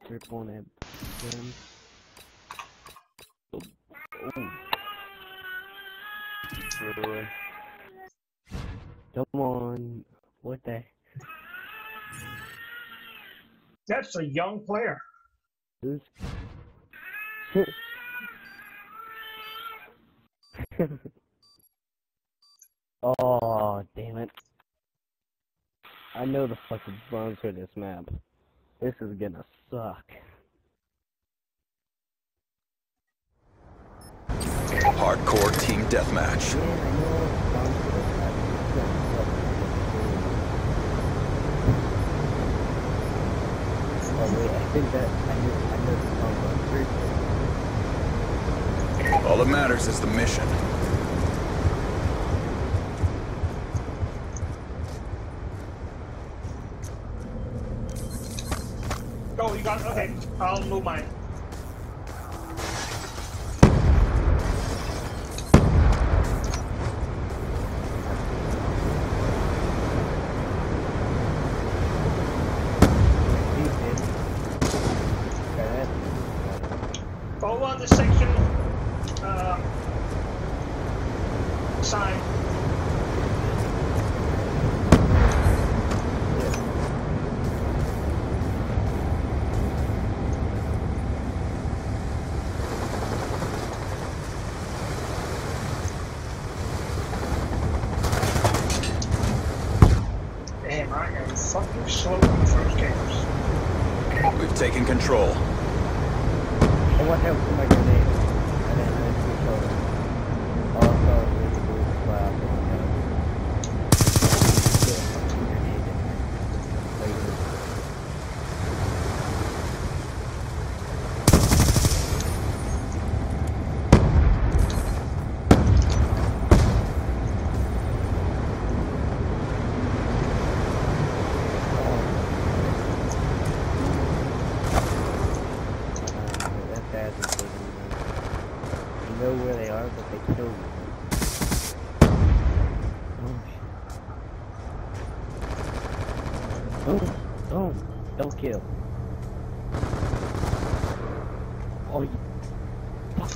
Grip on it. Oh. Come on. What the? That's a young player. Who's? Oh, damn it. I know the fucking bones for this map. This is gonna suck. Hardcore Team Deathmatch. Yeah, I know the bones for this map. It's gonna suck. Oh wait, I think that I know the bones on 3. All that matters is the mission. Oh, you got okay. I'll move mine. Over on the section sign. Damn, I am fucking slow on the first games. We've taken control. Oh, what happened to my grenade? I didn't control it. Also, really cool slap on that. Grenade in there. You know where they are, but they kill you. Oh shit. Oh, don't kill. Oh, you fuck.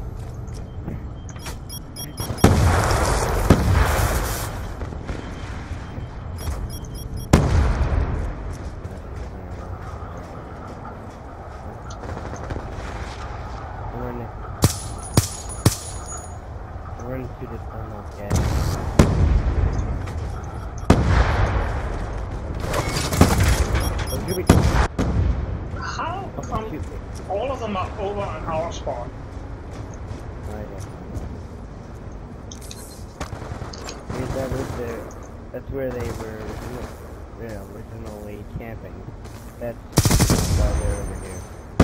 Run to the tunnel, gas. Oh, here we go. How come all of them are over on our spawn? That's where they were originally camping. That's why they're over here.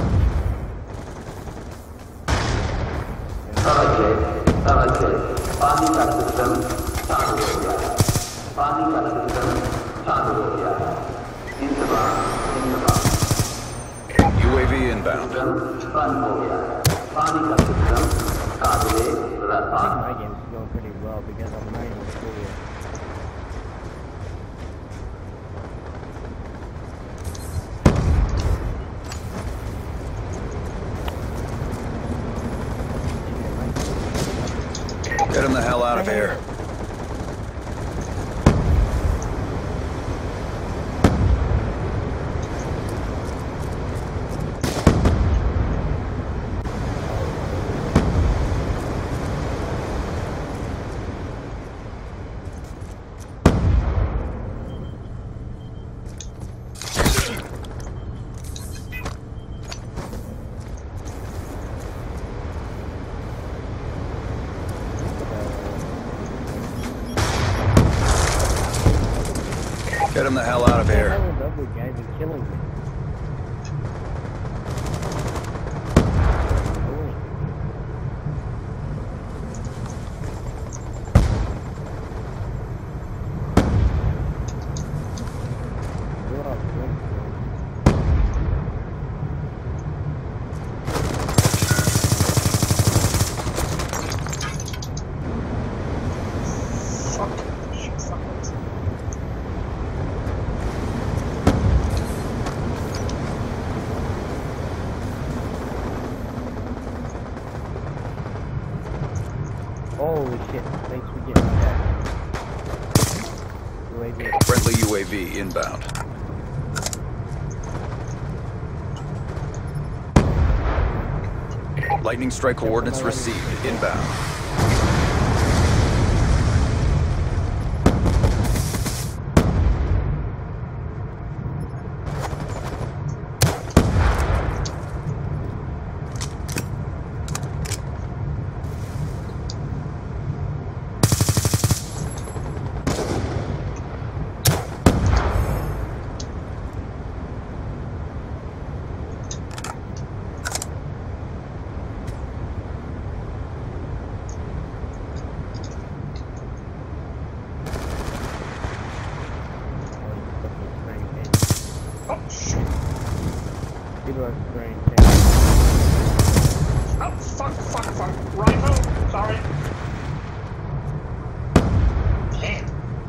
UAV inbound. My game's going pretty well because I'm not even cool. Get him the hell out of here. Get him the hell out of here. All the other guys are killing me. Holy shit, thanks for getting that. UAV. Friendly UAV inbound. Lightning strike coordinates received. Inbound. Oh, shit. People are spraying Oh, fuck. Rifle, sorry. Damn.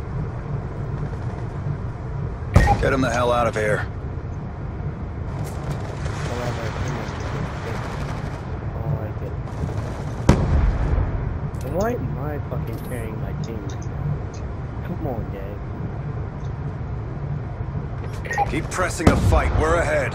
Get him the hell out of here. Why am I fucking carrying my team right now? Come on, Dave. Keep pressing the fight. We're ahead.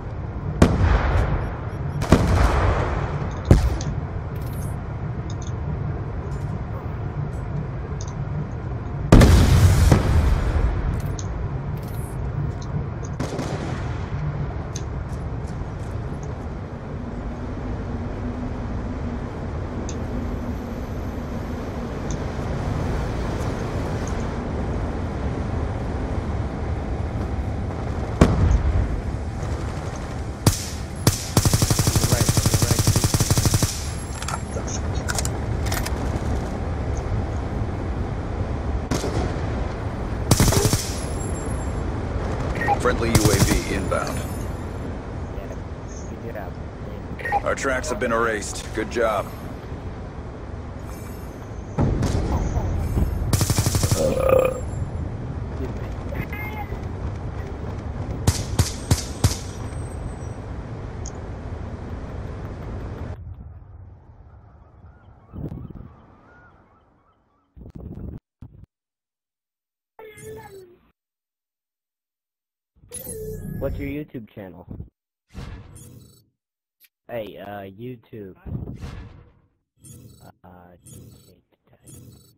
Friendly UAV inbound. Yeah, good job. Our tracks have been erased. Good job. What's your YouTube channel? Hey, YouTube.